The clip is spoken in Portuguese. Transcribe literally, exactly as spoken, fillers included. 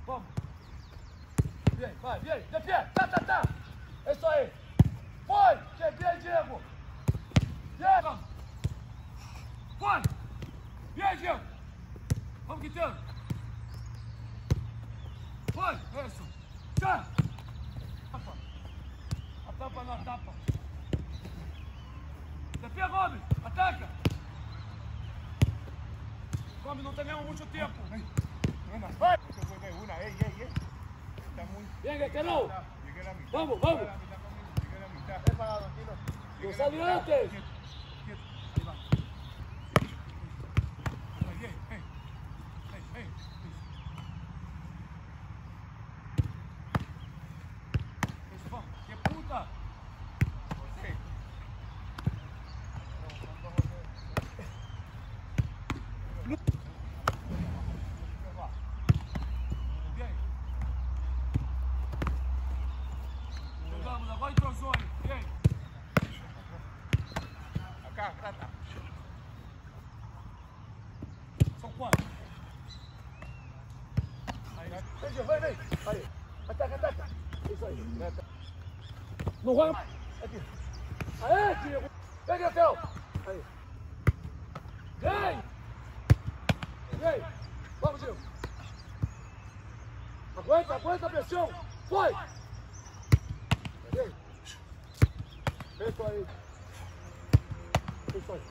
Vamos. Vem, vai, vem. De pé. Tá, tá, tá. É isso aí. Foi. Cheguei, Diego. Diego. Foi. Vem, Diego. Vamos, Quintino. Foi. Isso. Tchau. A tapa na tapa. De pé, Gomes. Ataca. Gomes, não tenemos mucho tiempo. Vai. Una, ey, ey, ey. Está muy... Venga, Cano. Llegué a la mitad. Vamos, vamos. Llegué a la mitad conmigo, llegué a la mitad. He parado, tranquilo. No salió antes. Quieto, quieto. Ahí va. Ey, ey, ey. Ey, ey. Eso, vamos. ¡Qué puta! José. Bien. Jogamos, agora entrosou aí. Bien. Acá, rata. São quantos? Aí. Vem, Gil, vem, vem. Aí. Ataca, ataca. Isso aí. Não vai mais. Aqui. Aê, Diego. Pega, Rafael. Aí. Vem. Vem. Vamos, Diego. Aguenta, aguenta a pressão. Foi. Vem. Vem, isso aí. Isso aí.